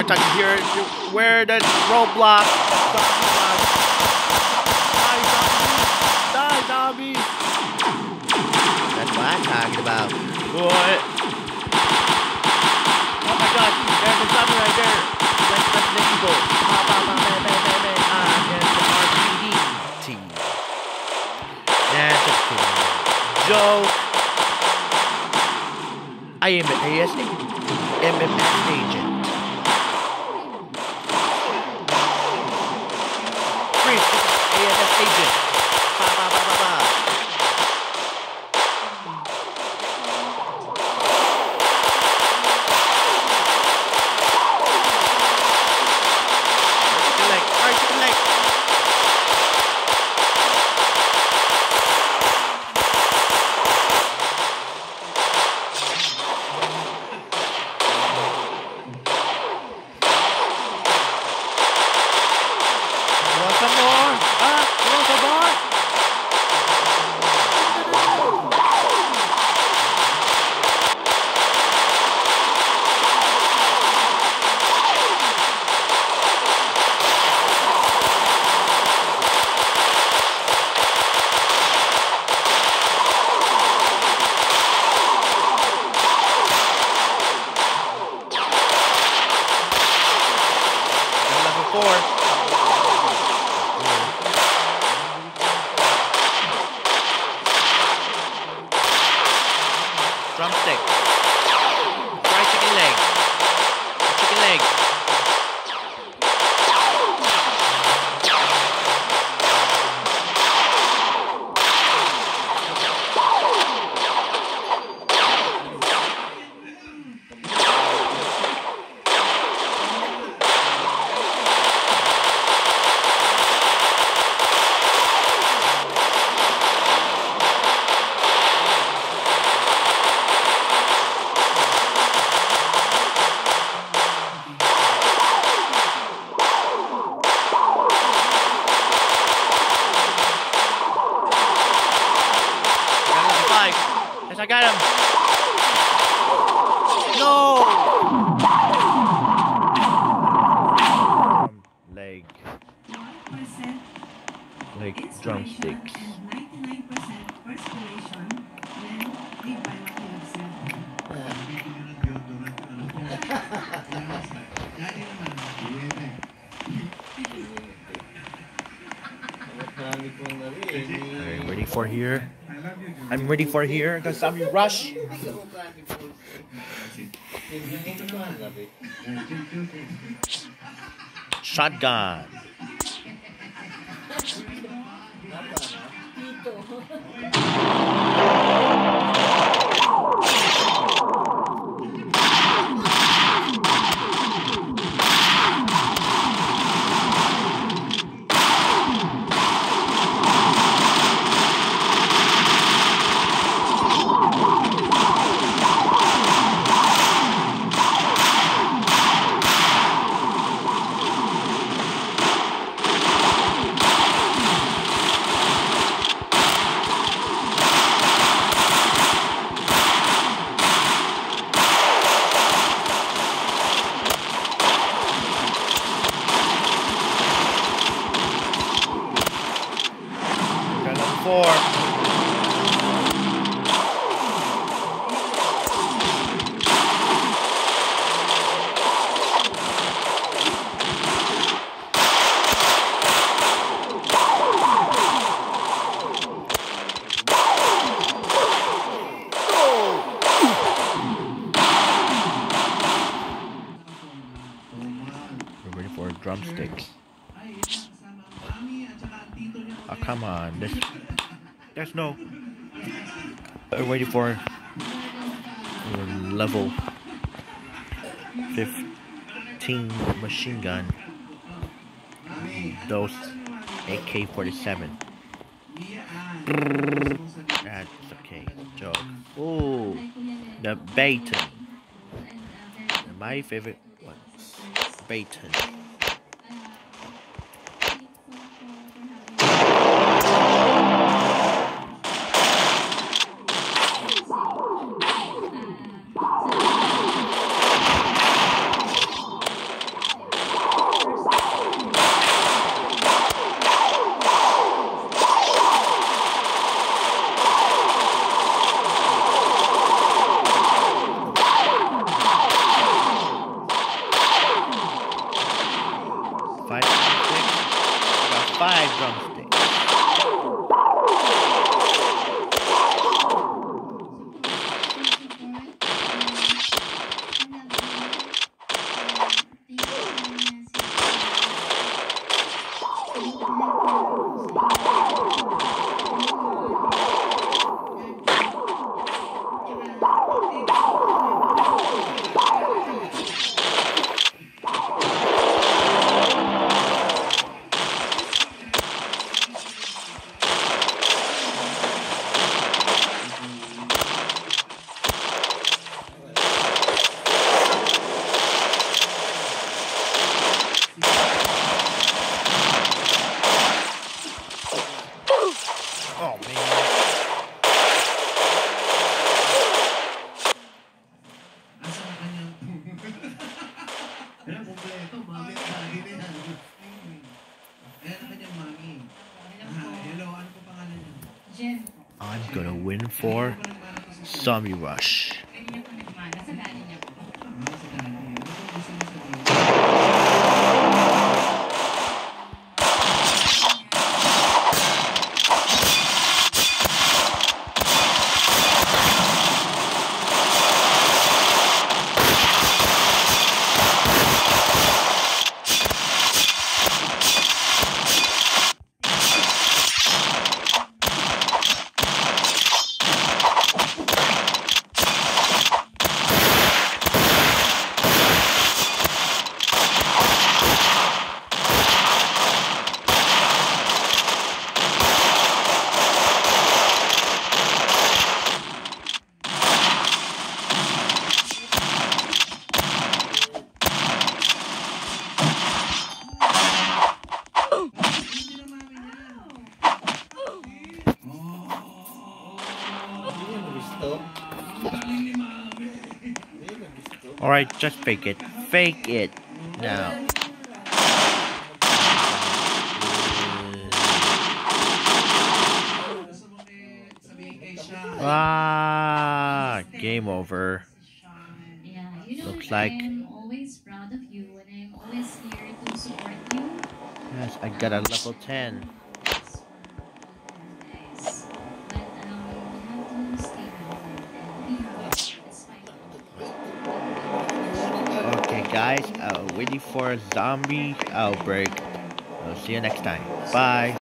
touch here. Where the Roblox? Die, zombie! That's what I'm talking about. What? Oh my god, there's a zombie right there. That's the evil. There's the RPD team. That's a cool joke. I am an MMS agent. Freeze, ASS agent. Ba ba ba ba ba. Chicken leg. Want some more? You want some more? Level 4. Drumstick. Fried chicken leg. Chicken leg. Yes, I got him. No. Leg drumsticks. I'm ready for here. I'm ready for here because I'm in rush. Shotgun. Drumsticks. Oh, come on. There's no... We're waiting for level 15 machine gun. Those AK-47. That's okay. Joke. Oh, the Baton. My favorite one. Baton. 5 drumsticks. I got 5 drumsticks. Oh man. I'm gonna win for Zombie Rush. Alright, just fake it. Fake it now. Game over. Looks like. I'm always proud of you and I'm always here to support you. Yes, I got a level 10. Okay guys, waiting for a zombie outbreak. I'll see you next time. Bye.